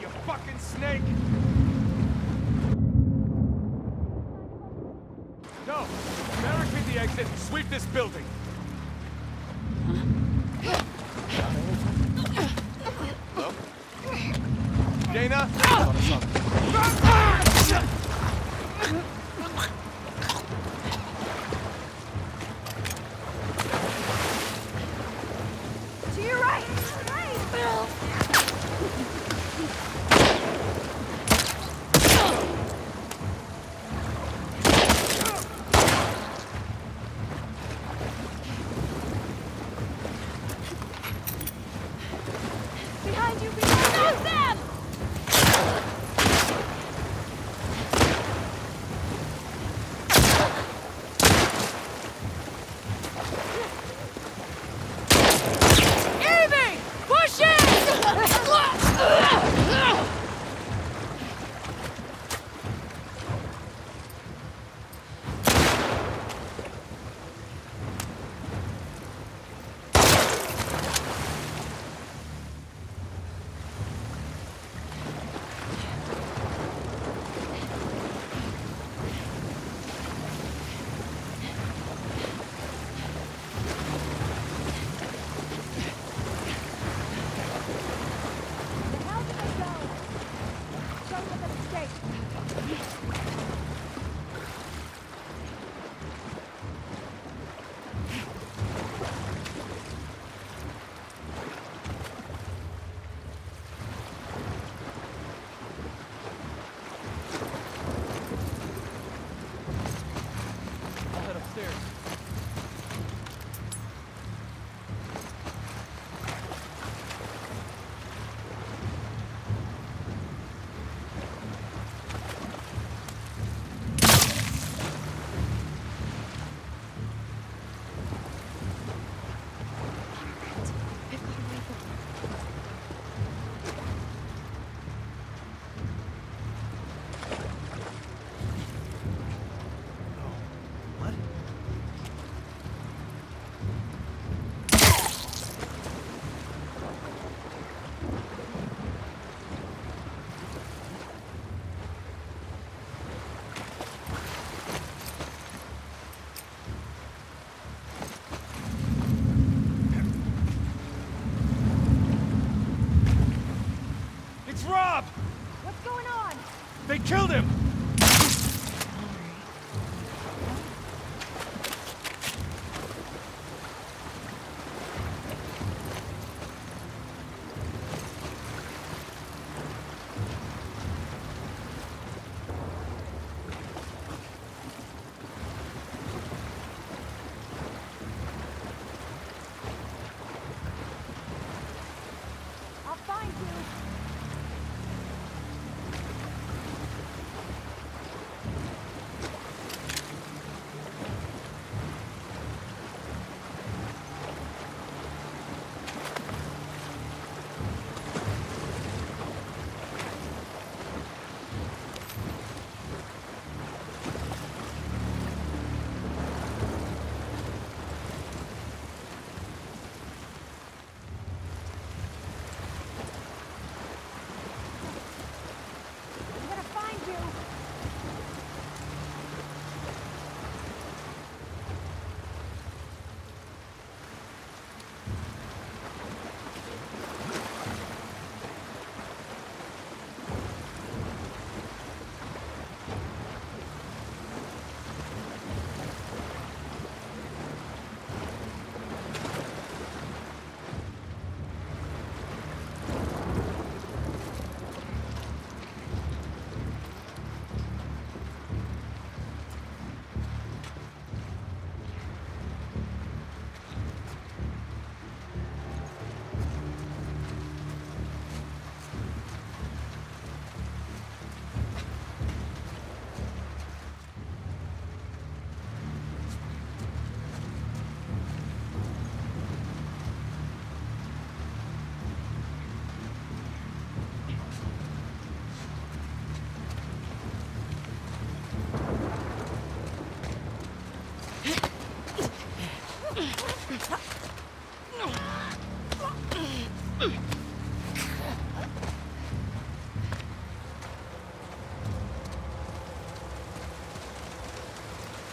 you fucking snake! No! Barricade the exit and sweep this building! Hello? Dana? To your right! Behind you! Behind them! Amy! Push it! How did they go? Show them the escape. I'll head upstairs. What? It's Rob! What's going on? They killed him! I'll find you. I'm gonna find you.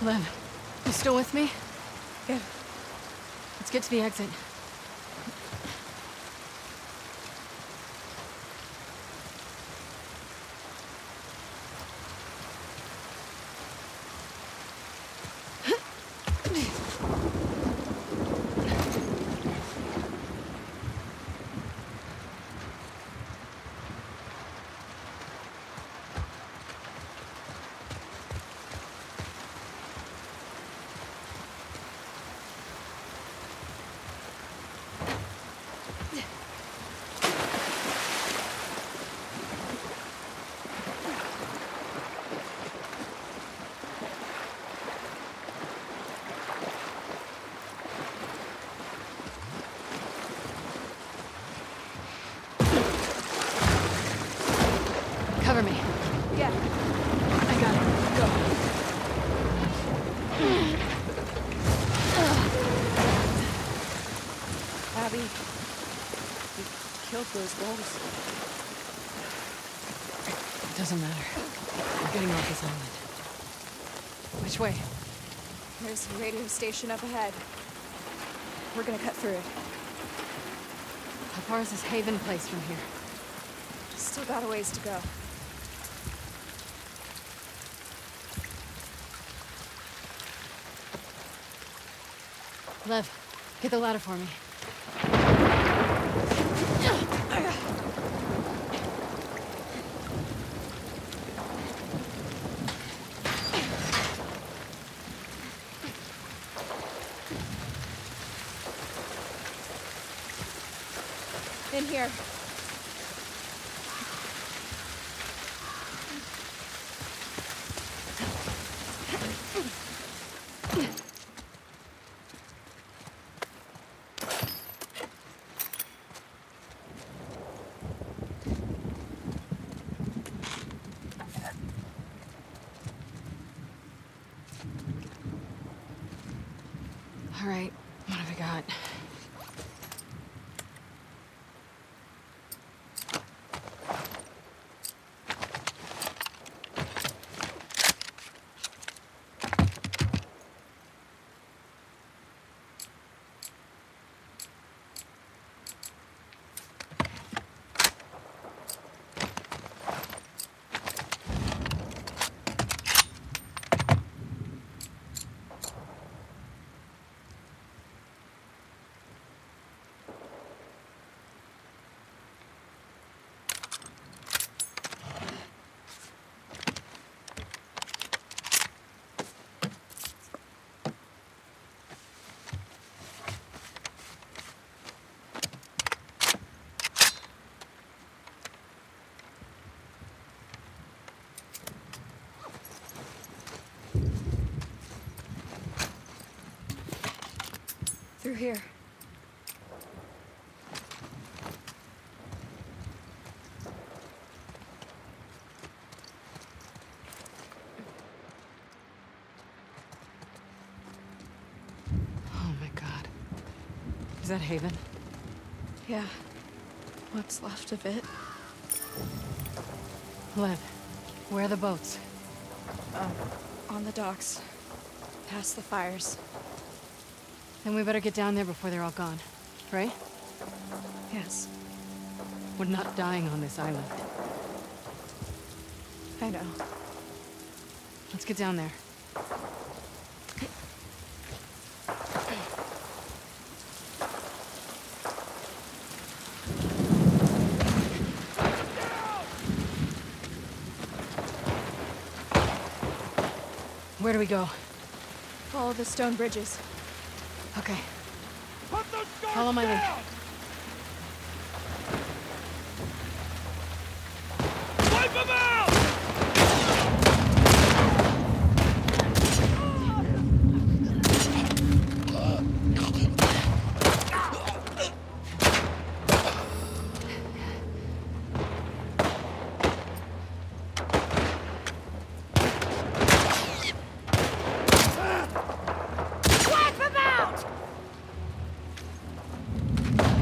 Lev, you still with me? Yeah. Let's get to the exit. Cover me. Yeah. I got it. Go. Abby, you killed those wolves. It doesn't matter. We're getting off this island. Which way? There's a radio station up ahead. We're gonna cut through it. How far is this Haven place from here? Still got a ways to go. Lev, get the ladder for me. In here. All right, what have we got? Through here. Oh my God. Is that Haven? Yeah. What's left of it. Lev, where are the boats? On the docks. Past the fires. Then we better get down there before they're all gone, right? Yes. We're not dying on this island. I know. Let's get down there. Where do we go? Follow the stone bridges. Okay. Put those guards Follow my lead. down! Wipe them out! Wipe them out!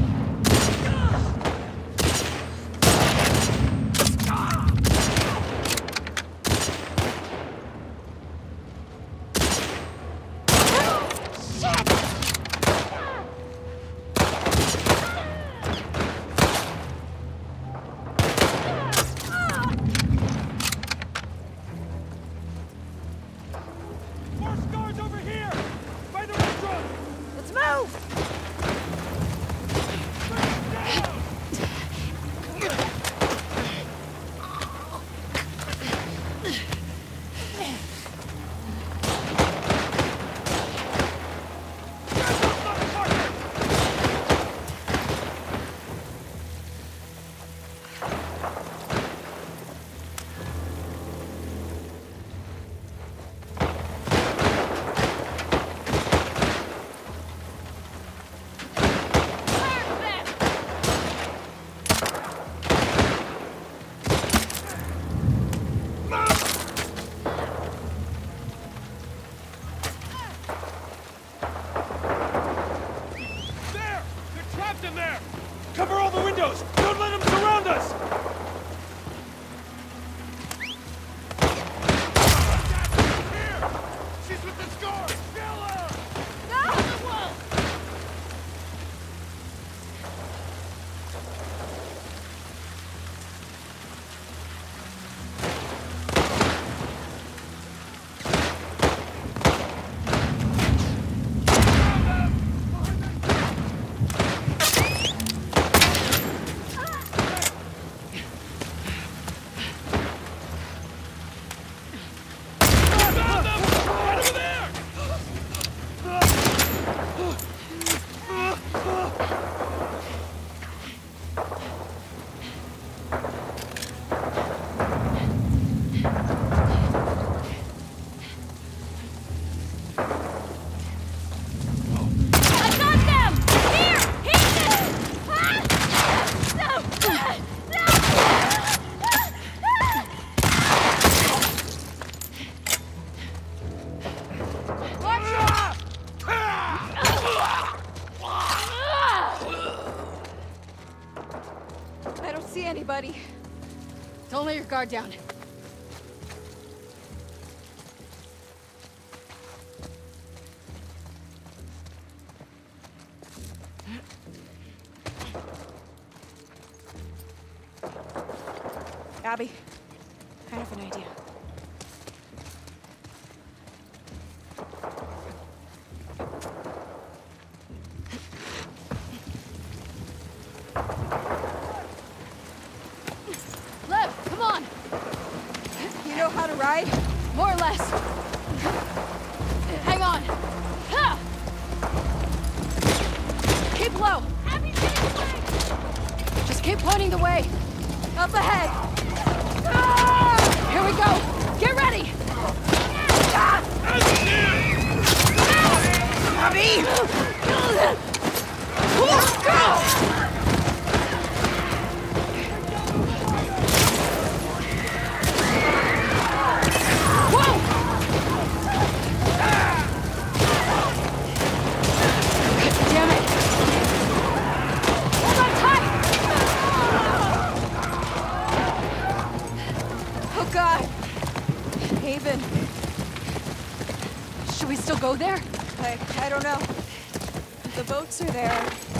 trapped in there! Cover all the windows! Don't let them surround us! Here! She's with the scar! Kill her! No! Anybody. Don't let your guard down. Abby, I have an idea. How to ride? More or less. Hang on. Ha! Keep low. Abby's getting away. Just keep pointing the way. Up ahead. Ah! Here we go. Get ready. Abby! Go! Should we still go there? I don't know. The boats are there.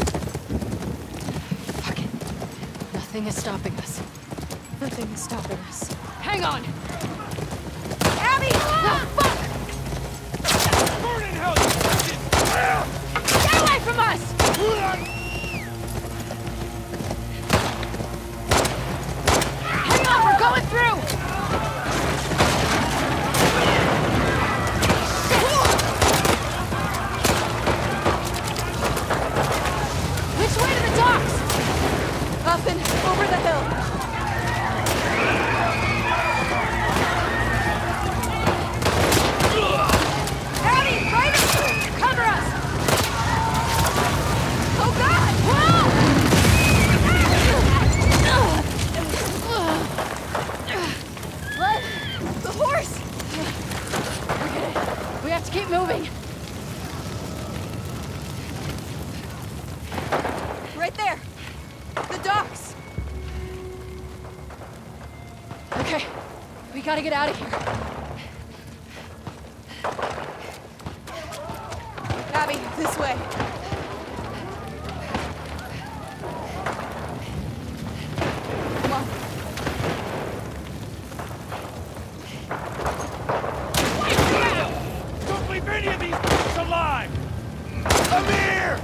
Fuck it. Nothing is stopping us. Nothing is stopping us. Hang on! Abby! Oh, fuck! Burning house! Get away from us! Hang on, we're going through! Up and over the hill. Abby, right? Cover us! Oh God! The horse! We have to keep moving. Right there. The docks! Okay, we gotta get out of here. Abby, this way. Come on. Don't leave any of these folks alive! Amir!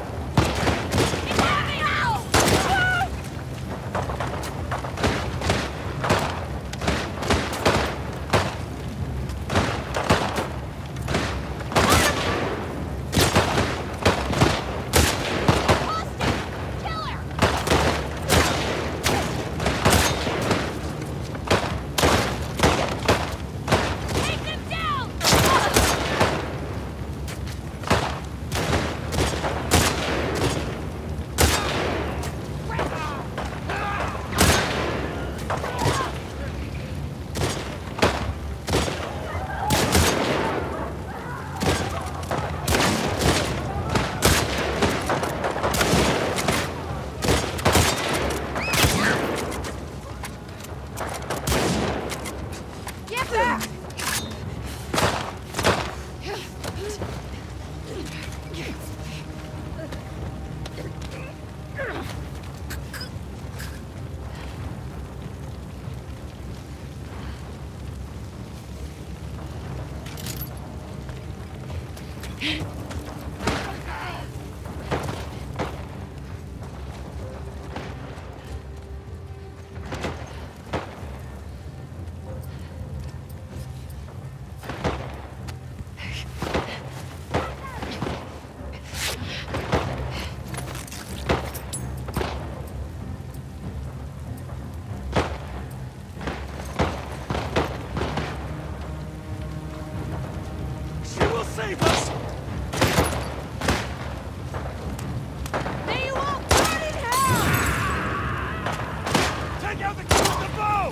Save us! May you all burn in hell! Take out the kid with the bow!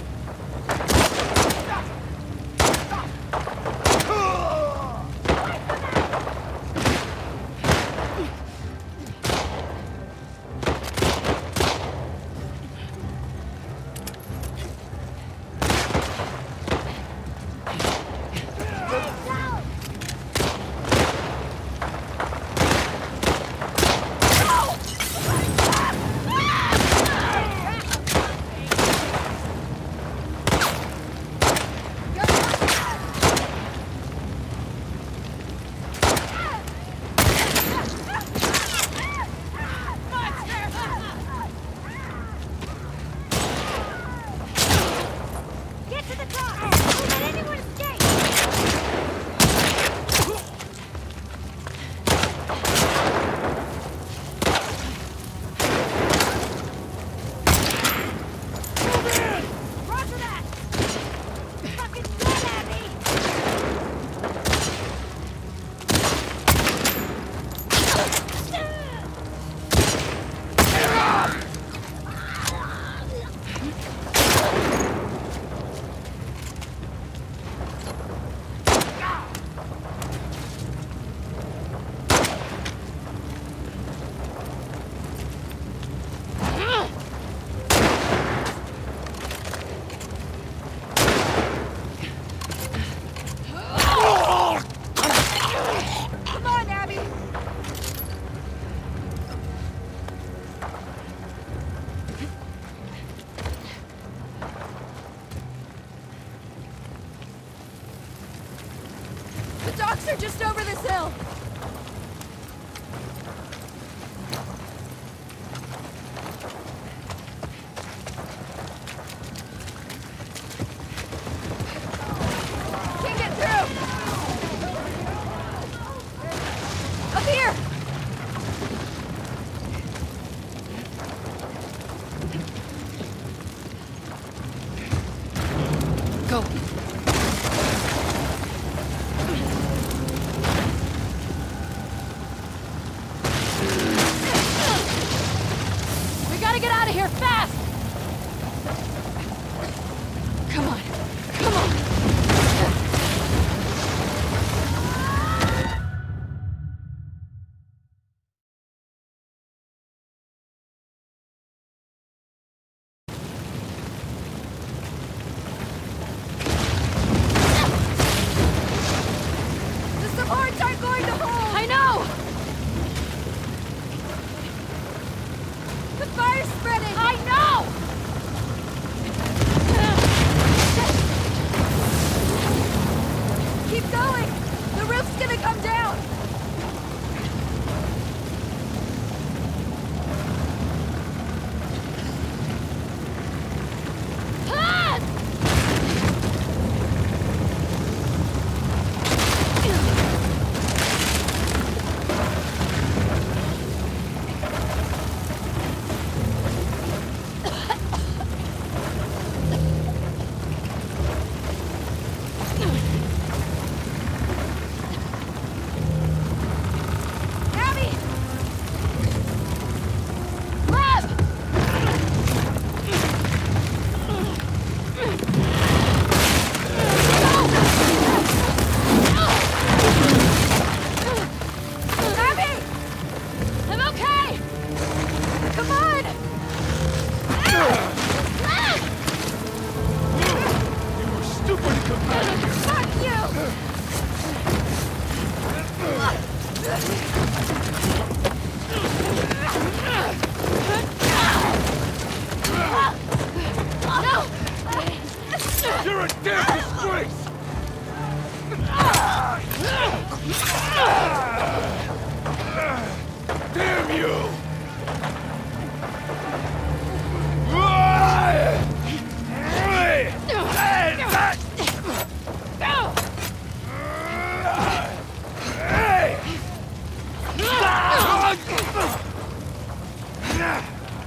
Docks are just over this hill. Can't get through. Up here. Go. Get out of here, fast! Come on, come on! The supports aren't going to hold! I know! The fire's spreading! I know! Keep going! The roof's gonna come down! Ah!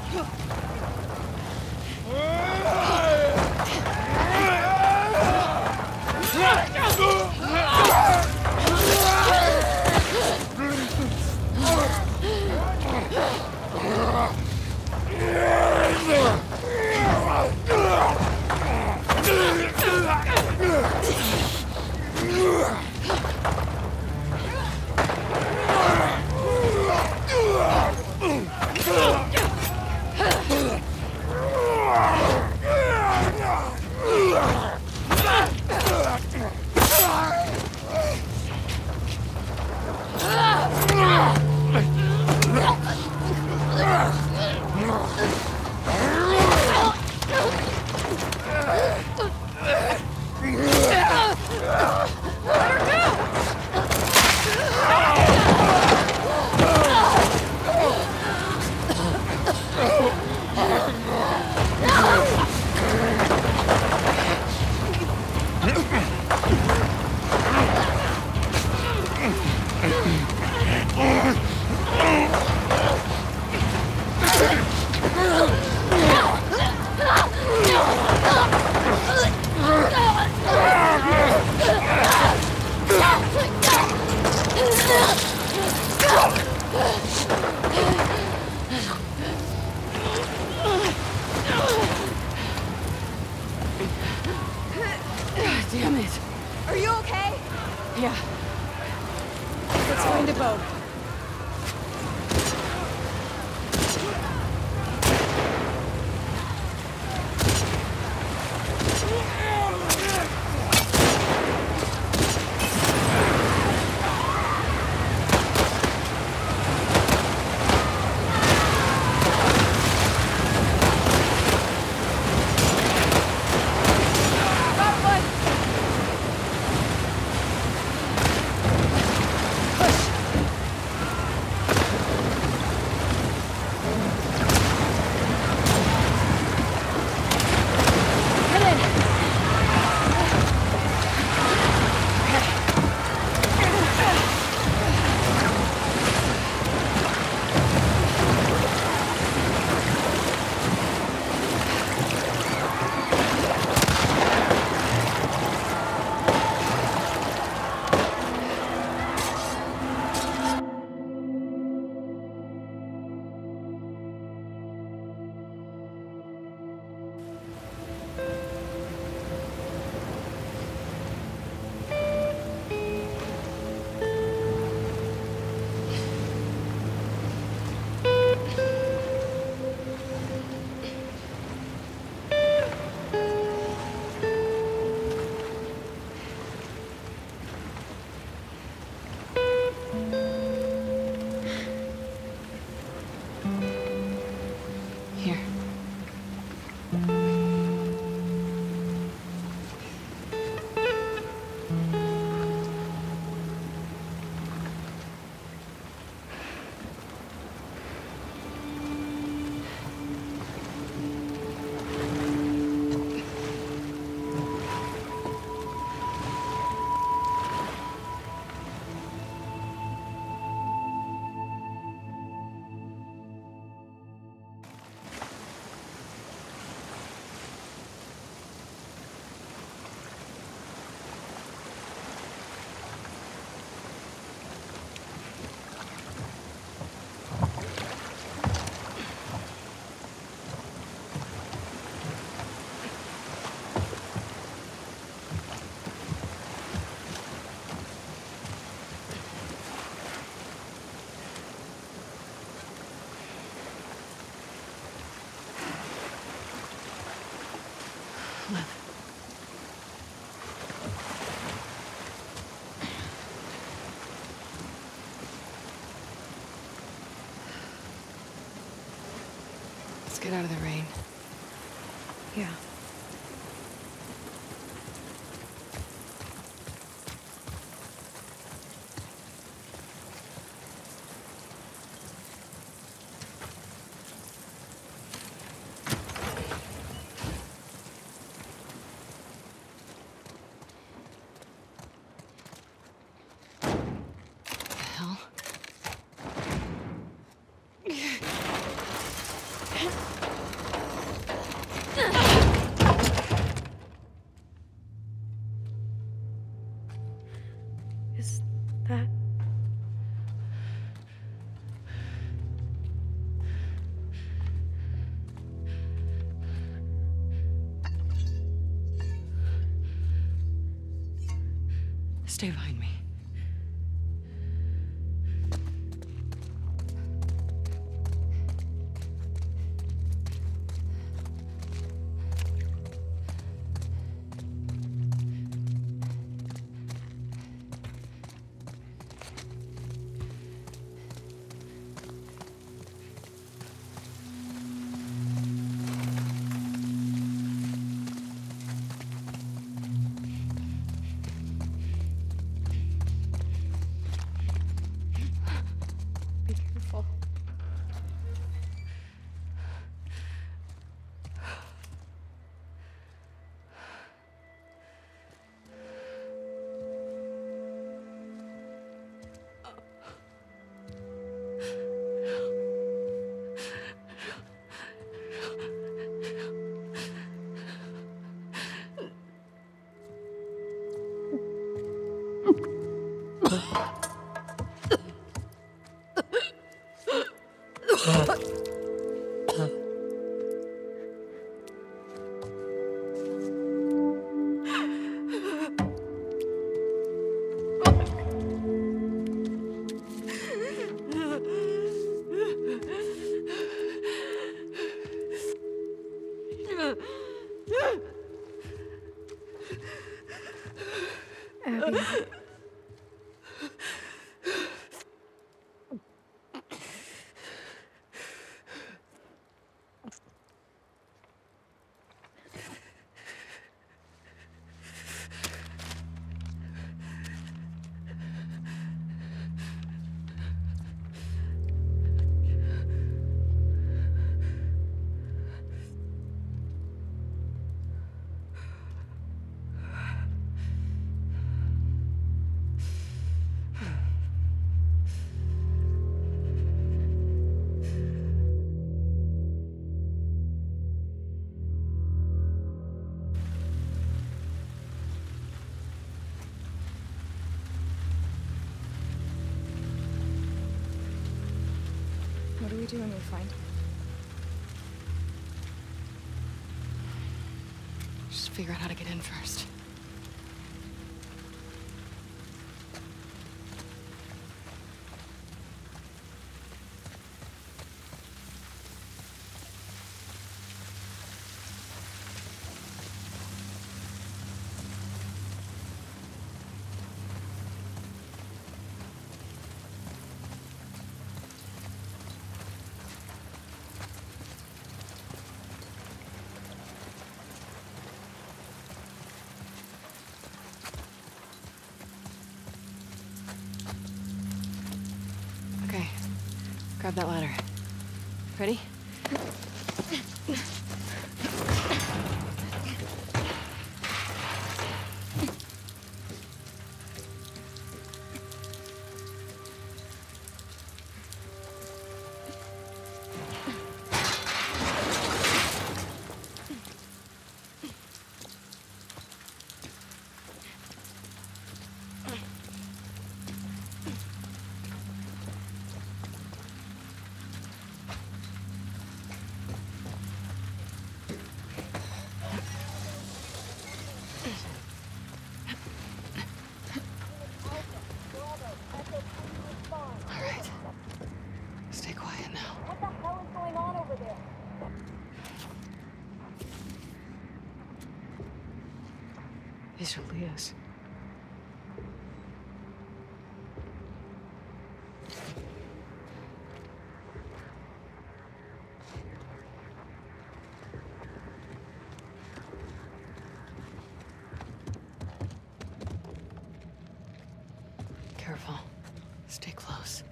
Damn it. Are you okay? Yeah. Let's find a boat. Here. Let's get out of the rain. Yeah. Hell? Is that... Stay behind me. Be careful. Abby. What do we do when we find him? Just figure out how to get in first. Okay, grab that ladder. Ready? All right. Stay quiet now. What the hell is going on over there? These are Leah's. Careful. Stay close.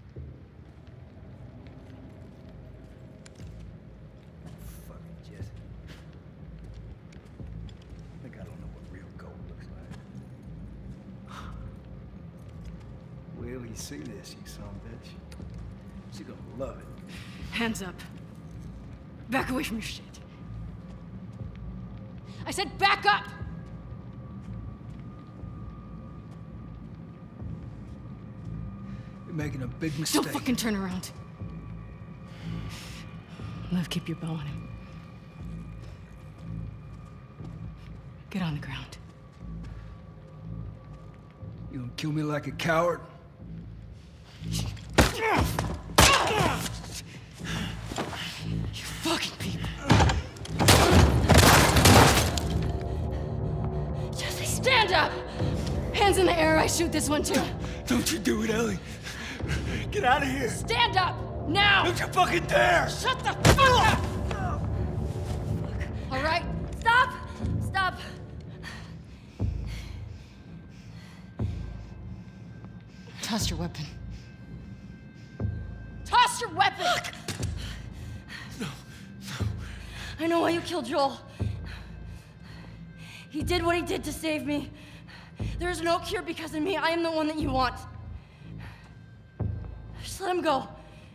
Fucking Jesse. Ellie see this, you son of a bitch. She's gonna love it. Hands up. Back away from your shit. I said back up! You're making a big mistake. Don't fucking turn around. Liv, keep your bow on him. Get on the ground. You gonna kill me like a coward? You fucking people. Jesse, stand up! Hands in the air, I shoot this one too. Don't you do it, Ellie. Get out of here. Stand up! Now! Don't you fucking dare! Shut the fuck up! All right? Stop! Stop! Toss your weapon. Toss your weapon! No. I know why you killed Joel. He did what he did to save me. There is no cure because of me. I am the one that you want. Just let him go.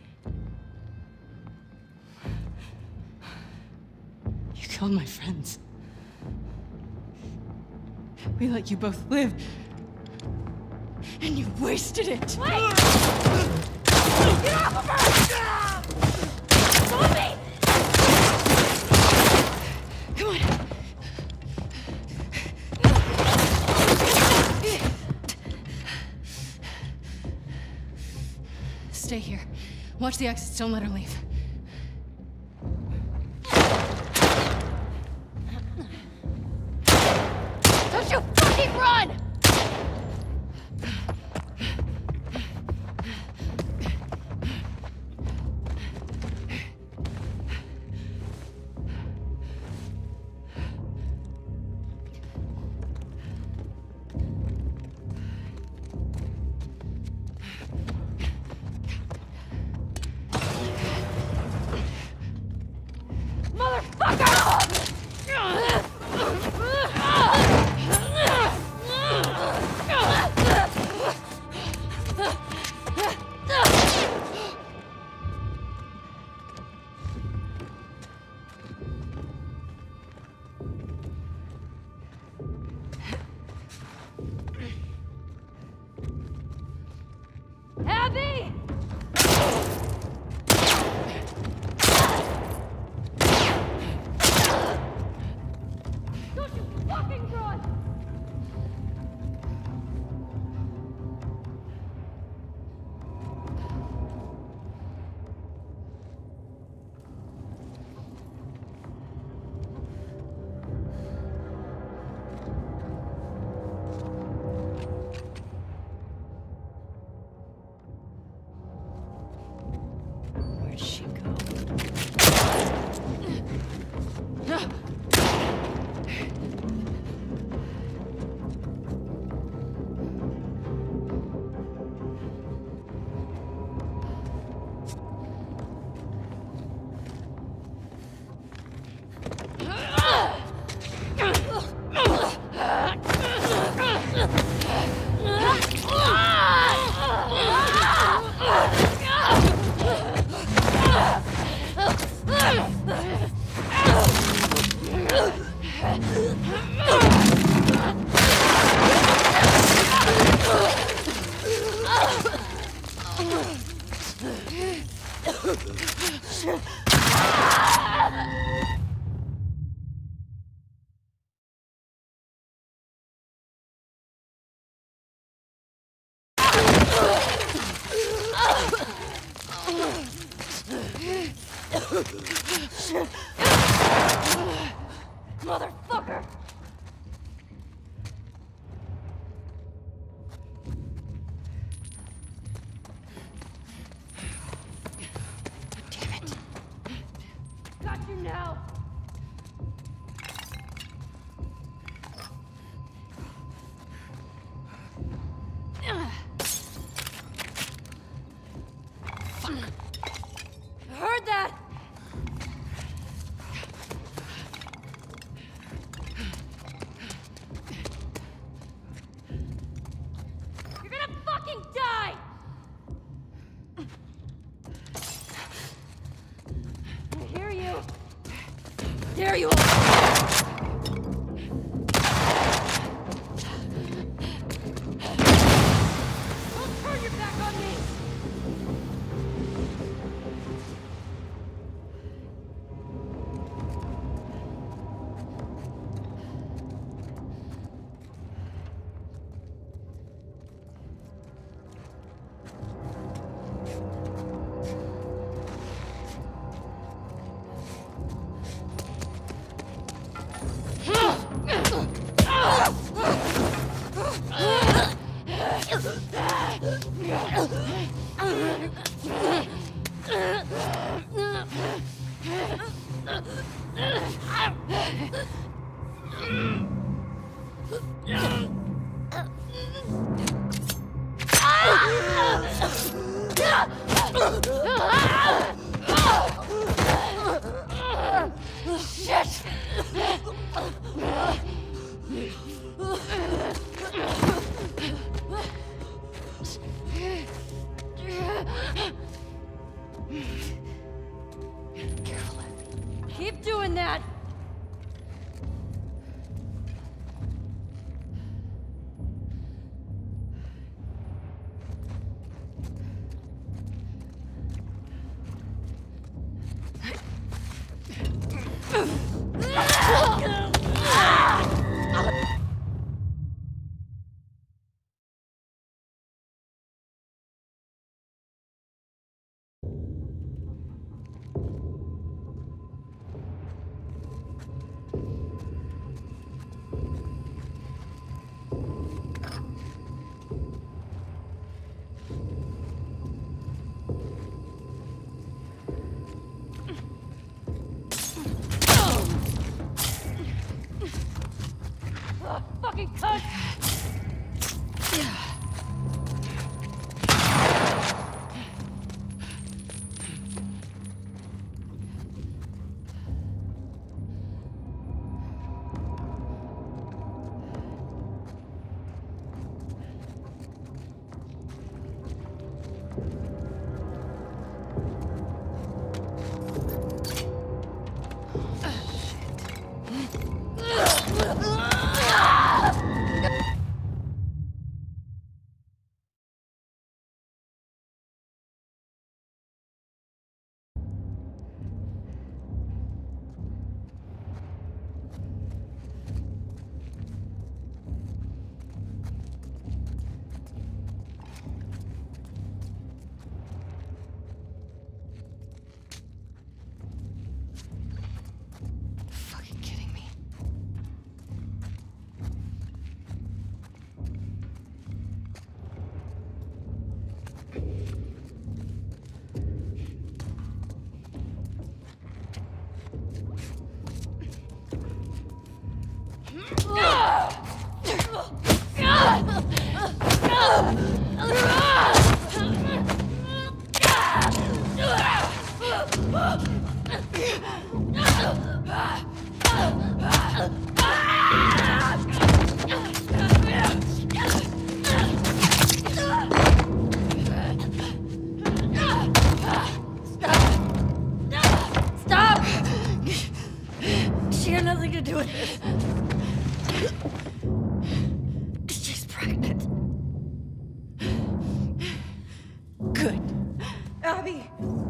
You killed my friends. We let you both live. And you wasted it. Wait! Get off of her! Move me! Come on. Stay here. Watch the exits. Don't let her leave. Don't you fucking run! Abby! Don't you fucking run! Where'd she go? Motherfucker! Damn it. Got you now! Fuck. I heard that! There you are! Don't turn your back on me! Shit! Keep doing that! Fucking cunt! Stop! She had nothing to do with this. She's pregnant. Good. Abby!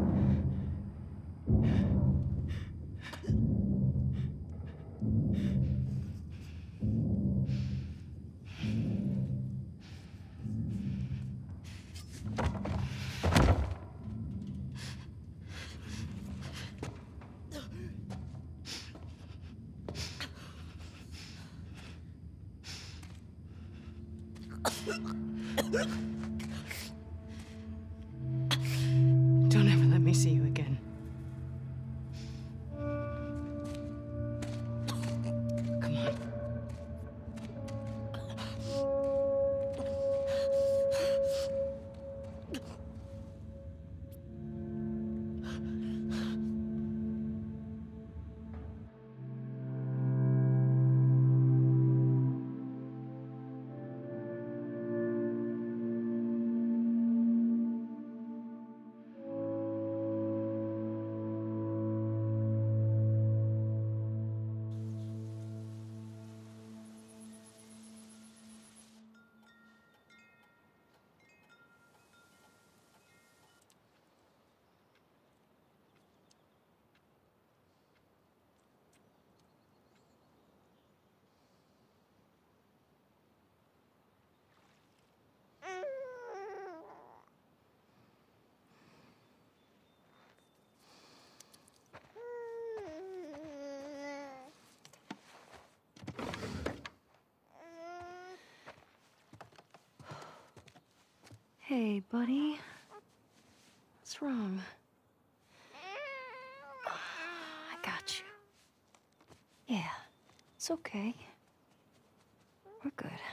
Don't ever let me see you again. Come on. Hey, buddy. What's wrong? I got you. Yeah, it's okay. We're good.